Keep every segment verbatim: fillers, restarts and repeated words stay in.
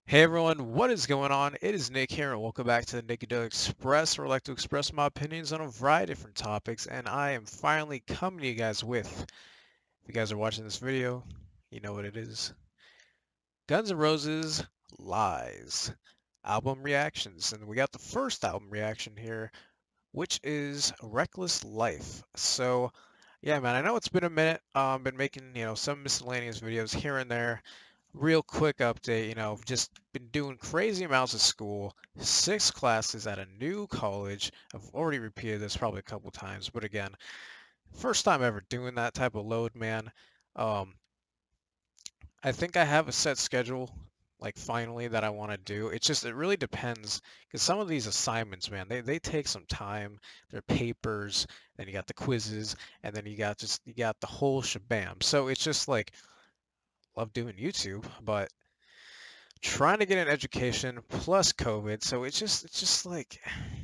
Hey everyone, what is going on? It is Nick here, and welcome back to the Nick Express, where I like to express my opinions on a variety of different topics, and I am finally coming to you guys with, if you guys are watching this video, you know what it is. Guns N' Roses Lies album reactions, and we got the first album reaction here, which is Reckless Life. So, yeah, man, I know it's been a minute. Um, been making, you know, some miscellaneous videos here and there. Real quick update, you know, just been doing crazy amounts of school, six classes at a new college. I've already repeated this probably a couple times, but again, first time ever doing that type of load, man. Um, I think I have a set schedule, like finally, that I want to do. It's just, it really depends, because some of these assignments, man, they, they take some time. They're papers, then you got the quizzes, and then you got just, you got the whole shabam. So it's just like, love doing YouTube, but trying to get an education plus COVID, so it's just it's just like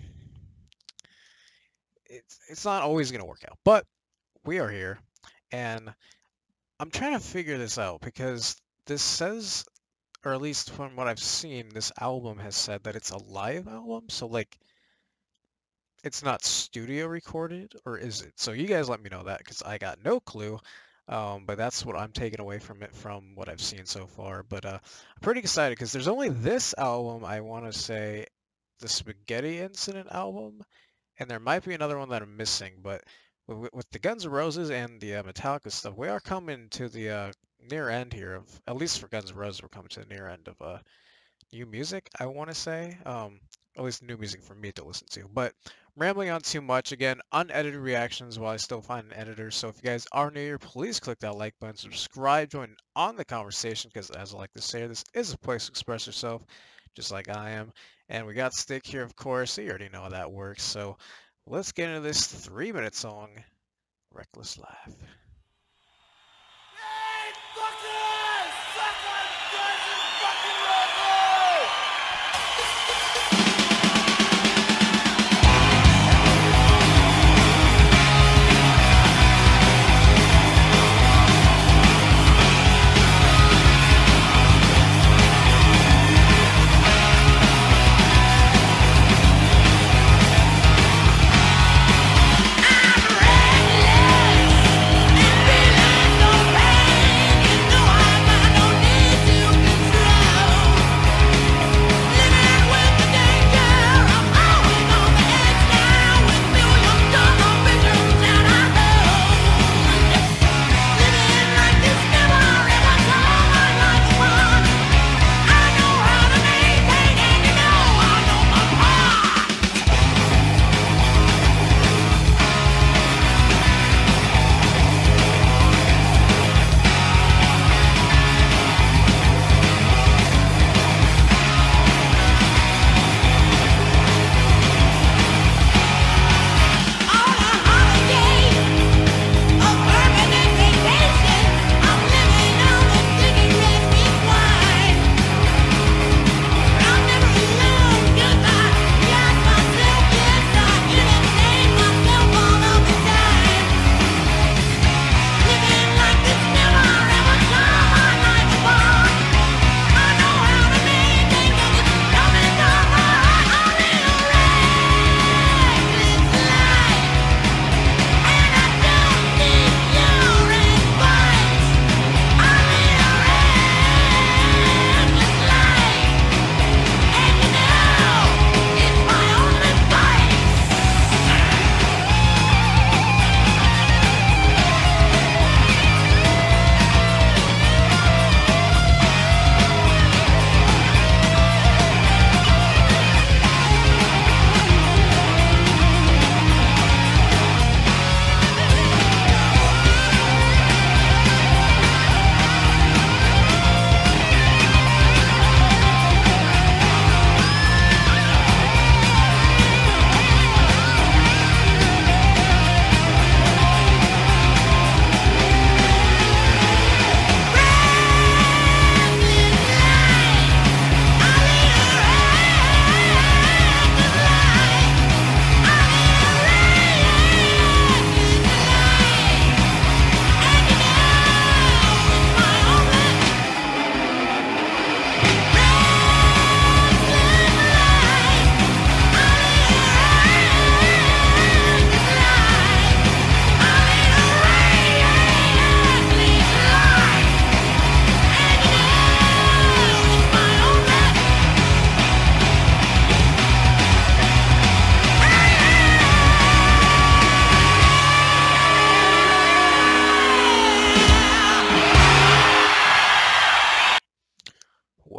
it's it's not always gonna work out. But we are here, and I'm trying to figure this out because this says, or at least from what I've seen, this album has said that it's a live album. So like, it's not studio recorded, or is it? So you guys let me know that because I got no clue. Um, but that's what I'm taking away from it from what I've seen so far. But uh, I'm pretty excited because there's only this album, I want to say, the Spaghetti Incident album, and there might be another one that I'm missing. But with, with the Guns N' Roses and the uh, Metallica stuff, we are coming to the uh, near end here of, at least for Guns N' Roses, we're coming to the near end of uh, new music, I want to say. Um, at least new music for me to listen to. But rambling on too much, again, unedited reactions while I still find an editor. So if you guys are new here, please click that like button, subscribe, join on the conversation, because as I like to say, this is a place to express yourself, just like I am. And we got Stick here, of course. You already know how that works. So let's get into this three-minute song, Reckless Life. Hey, fuckers! Suck on Guns N' fucking Roses! I'm reckless,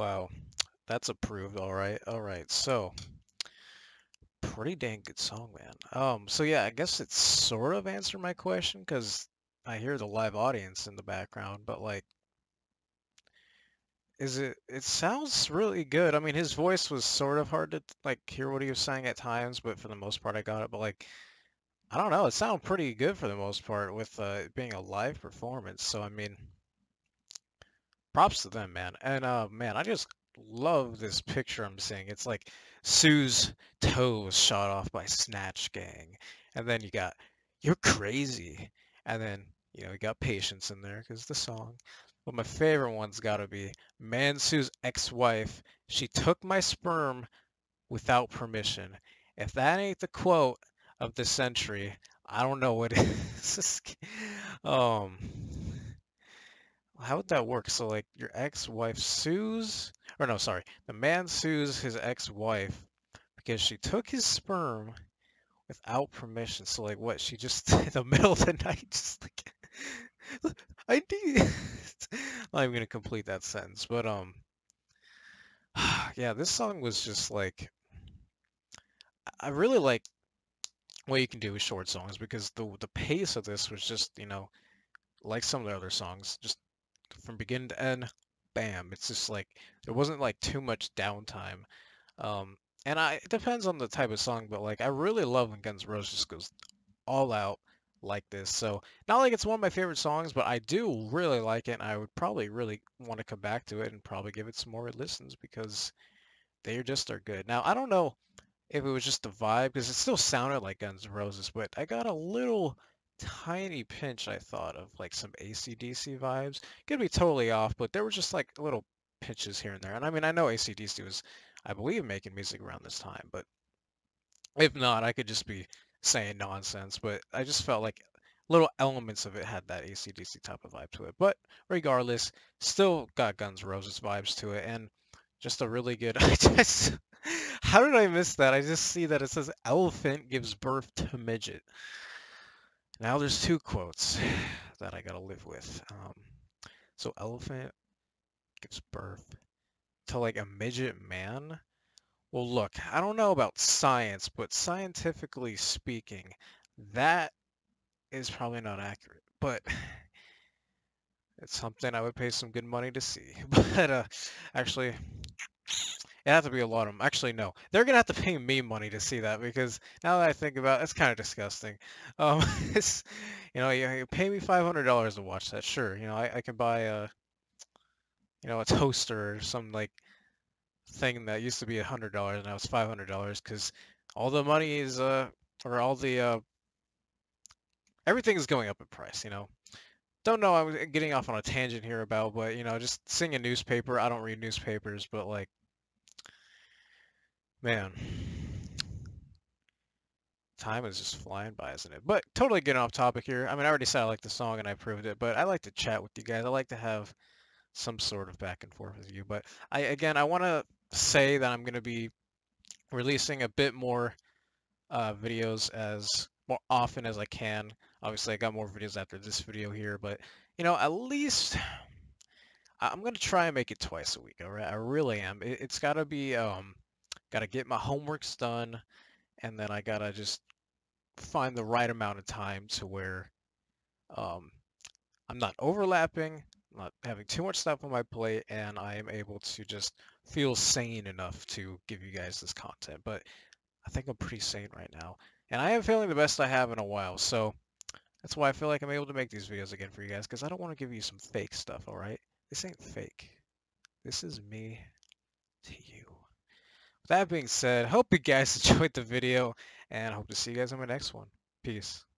Wow, that's approved. All right, all right. So, pretty dang good song, man. Um, so yeah, I guess it sort of answered my question because I hear the live audience in the background, but like, is it? It sounds really good. I mean, his voice was sort of hard to like hear what he was saying at times, but for the most part, I got it. But like, I don't know, it sounded pretty good for the most part with uh, it being a live performance. So I mean, props to them, man. And uh, man, I just love this picture I'm seeing. It's like Sue's toe was shot off by Snatch Gang, and then you got "You're Crazy," and then you know you got Patience in there because the song. But my favorite one's got to be "Man Sue's ex-wife. She took my sperm without permission." If that ain't the quote of the century, I don't know what is. um. How would that work? So like your ex-wife sues, or no, sorry, the man sues his ex-wife because she took his sperm without permission. So like what? She just in the middle of the night, just like I need. I'm not even gonna complete that sentence, but um, yeah, this song was just like I really like what you can do with short songs because the the pace of this was just you know like some of the other songs, just from beginning to end, bam. It's just like there wasn't like too much downtime. Um, and I it depends on the type of song, but like I really love when Guns N' Roses goes all out like this. So not like it's one of my favorite songs, but I do really like it. And I would probably really want to come back to it and probably give it some more listens because they just are good. Now I don't know if it was just the vibe because it still sounded like Guns N' Roses, but I got a little tiny pinch I thought of like some A C D C vibes. Could be totally off, but there were just like little pinches here and there. And I mean, I know A C D C was, I believe, making music around this time, but if not, I could just be saying nonsense. But I just felt like little elements of it had that A C D C type of vibe to it. But regardless, still got Guns N' Roses vibes to it, and just a really good. I just, how did I miss that? I just see that it says elephant gives birth to midget. Now there's two quotes that I gotta live with. Um, so elephant gives birth to like a midget man. Well, look, I don't know about science, but scientifically speaking, that is probably not accurate. But it's something I would pay some good money to see. But uh, actually, it has to be a lot of them. Actually, no, they're gonna have to pay me money to see that because now that I think about it, it's kind of disgusting. Um, it's, you know, you, you pay me five hundred dollars to watch that. Sure, you know, I, I can buy a, you know, a toaster or some like thing that used to be a hundred dollars and now it's five hundred dollars because all the money is uh, or all the uh, everything is going up in price. You know, don't know. I'm getting off on a tangent here about, but you know, just seeing a newspaper. I don't read newspapers, but like, man. Time is just flying by, isn't it? But totally getting off topic here. I mean, I already said I like the song and I proved it, but I like to chat with you guys. I like to have some sort of back and forth with you. But I, again, I want to say that I'm going to be releasing a bit more uh, videos as more often as I can. Obviously, I got more videos after this video here, but you know, at least I'm going to try and make it twice a week. All right, I really am. It, it's got to be, um, got to get my homeworks done, and then I gotta just find the right amount of time to where um, I'm not overlapping, not having too much stuff on my plate, and I am able to just feel sane enough to give you guys this content. But I think I'm pretty sane right now, and I am feeling the best I have in a while. So that's why I feel like I'm able to make these videos again for you guys, because I don't want to give you some fake stuff, all right? This ain't fake. This is me to you. With that being said, hope you guys enjoyed the video, and I hope to see you guys in my next one. Peace.